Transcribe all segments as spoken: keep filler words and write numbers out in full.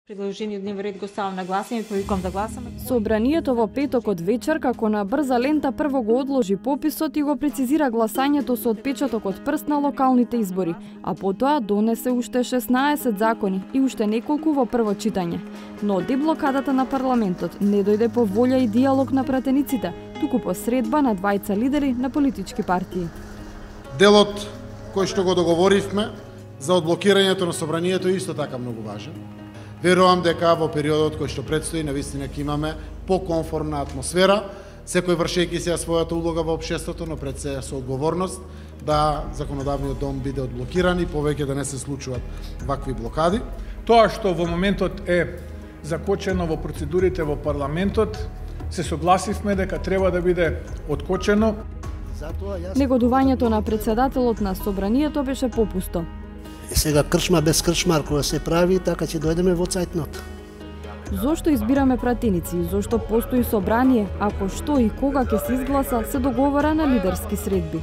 Предложениот дневен ред го ставам на гласање, повикам да гласаме. Собранието во петокот вечер, како на брза лента, прво го одложи пописот и го прецизира гласањето со отпечаток од прст на локалните избори, а потоа донесе уште шеснаесет закони и уште неколку во прво читање. Но деблокадата на парламентот не дојде по волја и диалог на пратениците, туку по средба на двајца лидери на политички партии. Делот кој што го договоривме за одблокирањето на собранието е исто така многу важен. Верувам дека во периодот кој што предстои навистина ќе имаме покомфорна атмосфера, секој вршејќи се својата улога во општеството, но пред се со одговорност да законодавниот дом биде одблокиран и повеќе да не се случуваат вакви блокади. Тоа што во моментот е закочено во процедурите во парламентот, се согласивме дека треба да биде откочено. Негодувањето на председателот на собранието беше попусто. Сега крчма без крчмар која се прави, така ќе дојдеме во цајтнот. Зошто избираме пратеници? Зошто постои собрание? Ако што и кога ќе се изгласа, се договора на лидерски средби.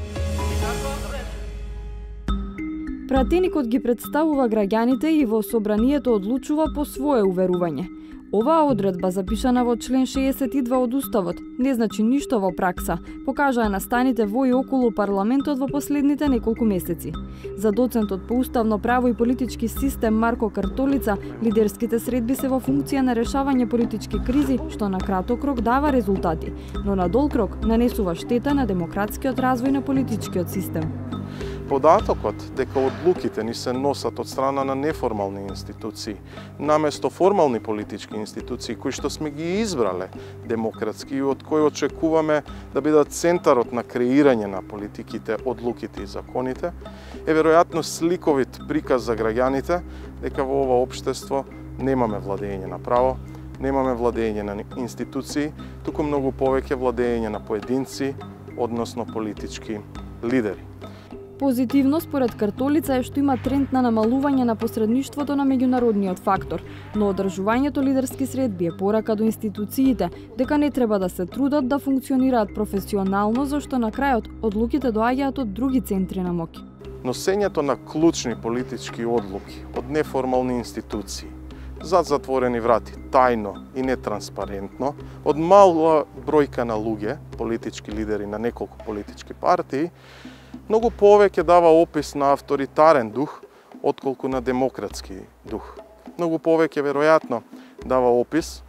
Пратеникот ги представува граѓаните и во собранието одлучува по свое уверување. Оваа одредба, запишана во член шеесет и два од Уставот, не значи ништо во пракса, покажаа настаните во и околу парламентот во последните неколку месеци. За доцентот по уставно право и политички систем Марко Картолица, лидерските средби се во функција на решавање политички кризи, што на краток рок дава резултати, но на долг рок нанесува штета на демократскиот развој на политичкиот систем. Податокот дека одлуките ни се носат од страна на неформални институции, наместо формални политички институции кои што сме ги избрале демократски и од кои очекуваме да бидат центарот на креирање на политиките, одлуките и законите, е веројатно сликовит приказ за граѓаните дека во ова општество немаме владење на право, немаме владење на институции, туку многу повеќе владење на поединци, односно политички лидери. Позитивно според Картолица е што има тренд на намалување на посредништвото на меѓународниот фактор, но одржувањето лидерски средби е порака до институциите дека не треба да се трудат да функционираат професионално, зашто на крајот одлуките доаѓаат од други центри на моќ. Носењето на клучни политички одлуки од неформални институции зад затворени врати, тајно и нетранспарентно, од мала бројка на луѓе, политички лидери на неколку политички партии, многу повеќе дава опис на авторитарен дух, отколку на демократски дух. Многу повеќе, веројатно, дава опис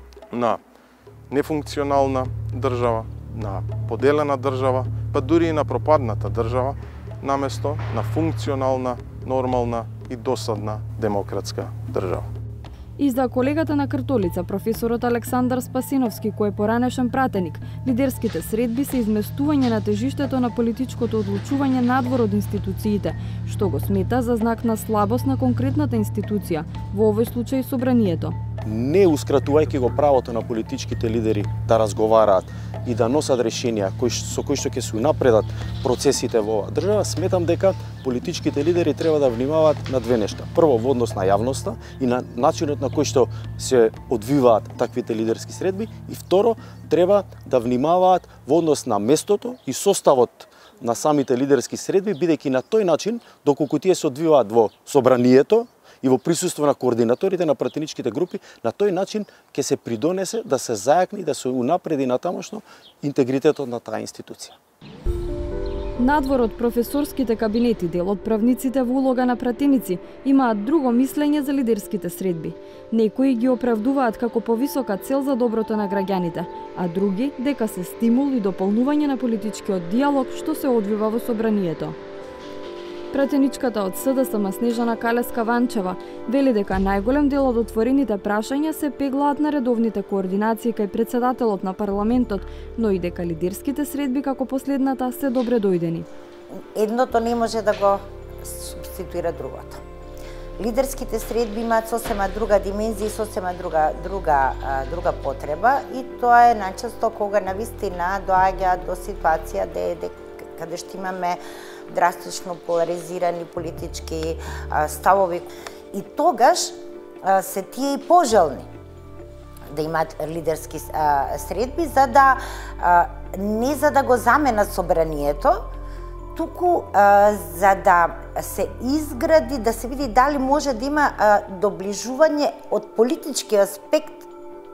на нефункционална држава, на поделена држава, па дури и на пропадната држава, наместо на функционална, нормална и досадна демократска држава. И за колегата на Картолица, професорот Александар Спасиновски, кој е поранешен пратеник, лидерските средби се изместување на тежиштето на политичкото одлучување надвор од институциите, што го смета за знак на слабост на конкретната институција, во овој случај собранието. Не ускратувајќи го правото на политичките лидери да разговараат и да носат решенија кои, со кои што ќе се унапредат процесите во оваа држава, сметам дека политичките лидери треба да внимаваат на две нешта. Прво, во однос на јавноста и на начинот на кој што се одвиваат таквите лидерски средби, и второ, треба да внимаваат во однос на местото и составот на самите лидерски средби, бидејќи на тој начин, доколку тие се одвиваат во собранието и во присуство на координаторите на пратеничките групи, на тој начин ќе се придонесе да се зајакни, да се унапреди натамошно интегритетот на таа институција. Надвор од професорските кабинети, дел од правниците во улога на пратеници, имаат друго мислење за лидерските средби. Некои ги оправдуваат како повисока цел за доброто на граѓаните, а други дека се стимул и дополнување на политичкиот диалог што се одвива во собранието. Пратеничката од СДСМ Снежана Калеска-Ванчева вели дека најголем дел од отворените прашања се пеглаат на редовните координации кај председателот на парламентот, но и дека лидерските средби како последната се добре дојдени. Едното не може да го субституира другото. Лидерските средби имаат сосема друга димензија и сосема друга друга друга потреба, и тоа е најчесто кога навистина доаѓа до ситуација де, де каде што имаме драстично поларизирани политички а, ставови. И тогаш а, се тие и пожелни да имаат лидерски а, средби, за да а, не за да го заменат собранието, туку а, за да се изгради, да се види дали може да има а, доближување од политички аспект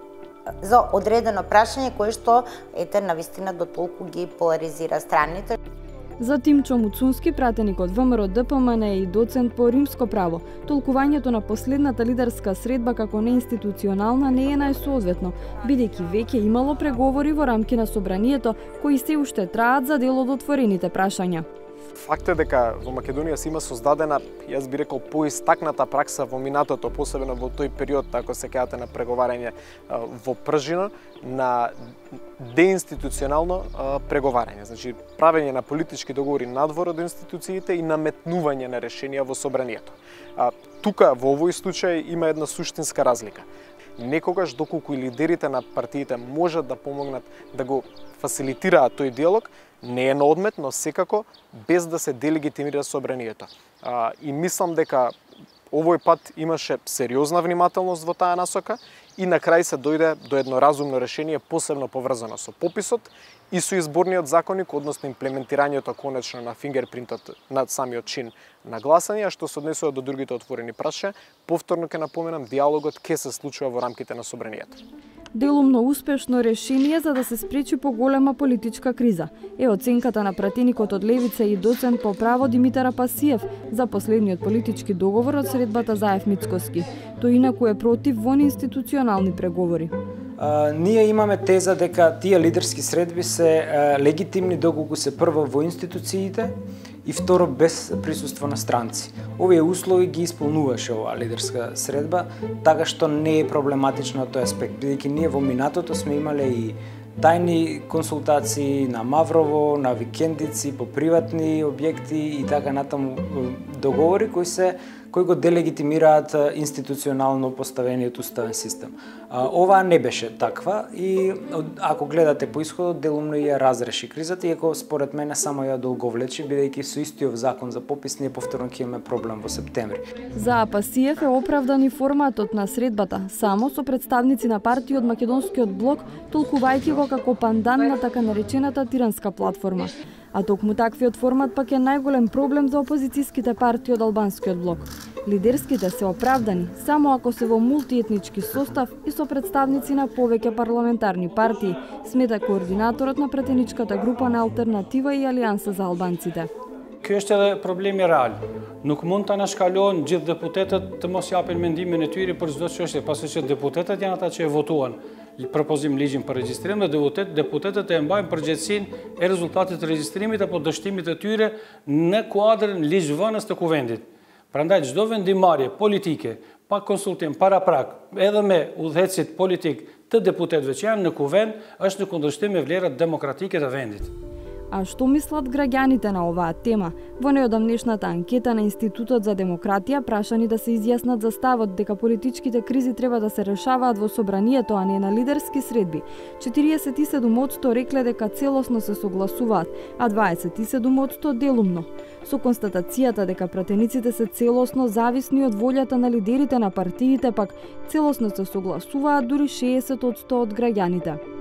за одредено прашање кое што ете навистина до толку ги поларизира страните. За Тимчо Муцунски, пратеник од ВМРО Д П М Н и доцент по римско право, толкувањето на последната лидерска средба како неинституционална не е најсоодветно, бидејќи веќе имало преговори во рамки на собранието кои се уште траат за дел од отворените прашања. Факт е дека во Македонија се има создадена, јас би рекол, поистакната пракса во минатото, посебно во тој период, ако се кејате на преговарање во пржина, на деинституционално преговарање. Значи, правење на политички договори надвор од институциите и наметнување на решенија во собранието. Тука, во овој случај, има една суштинска разлика. Некогаш, доколку и лидерите на партиите можат да помогнат да го фасилитираат тој диалог, не е на одмет, но секако без да се делегитимира собранието. А, и мислам дека овој пат имаше сериозна внимателност во таа насока и на крај се дојде до едно разумно решение, посебно поврзано со пописот и со изборниот законник, односно имплементирањето конечно на фингерпринтот над самиот чин на гласање, а што се однесува до другите отворени прашања, повторно ќе напоменам, диалогот ќе се случува во рамките на собранието. Делумно успешно решение за да се спречи поголема политичка криза е оценката на пратеникот од Левица и доцент по право Димитар Апасиев за последниот политички договор од средбата Заев Мицкоски. Тој инаку е против вонинституционални преговори. Uh, ние имаме теза дека тие лидерски средби се uh, легитимни доколку се прво во институциите и второ без присуство на странци. Овие услови ги исполнуваше оваа лидерска средба, така што не е проблематично тој аспект, бидејќи ние во минатото сме имале и тајни консултации на Маврово, на викендици, по приватни објекти и така натаму договори кои се кои го делегитимираат институционално поставениот уставен систем. Ова не беше таква и ако гледате по исходот, делумно ја разреши кризата, иако според мене само ја долговлечи, бидејќи со истиот закон за попис ние повторно ќе имаме проблем во септември. За Апасиев е оправдан и форматот на средбата, само со представници на партии од Македонскиот блок, толкувајќи го како пандан на така наречената тиранска платформа. А токму таквиот формат пак е најголем проблем за опозицијските партии од албанскиот блок. Лидерските се оправдани само ако се во мултиетнички состав и со представници на повеќе парламентарни партии, смета координаторот на пратеничката група на Алтернатива и Алијанса за албанците. Ky është edhe problemi real. Nuk mund ta nashkalojnë gjithë deputetët të mos japin mendimin e tyre për çdo çështje, pasi që deputetët janë ata që e votuan propozim ligjin për regjistrim dhe deputet, deputetët e mbajnë përgjegjësinë e rezultatit të regjistrimit apo dështimit të tyre në kuadrin ligjvënës të kuvendit. Prandaj çdo vendimarrje politike pa konsultim paraprak, edhe me udhëhecit politik të deputetëve që janë në kuvend, është në kundërshtim me vlerat demokratike të vendit. А што мислат граѓаните на оваа тема? Во неодамнешната анкета на Институтот за демократија прашани да се изјаснат за ставот дека политичките кризи треба да се решаваат во собранието, а не на лидерски средби. четириесет и седум одсто рекле дека целосно се согласуваат, а дваесет и седум одсто делумно. Со констатацијата дека пратениците се целосно зависни од волјата на лидерите на партиите, пак целосно се согласуваат дури шеесет одсто од граѓаните.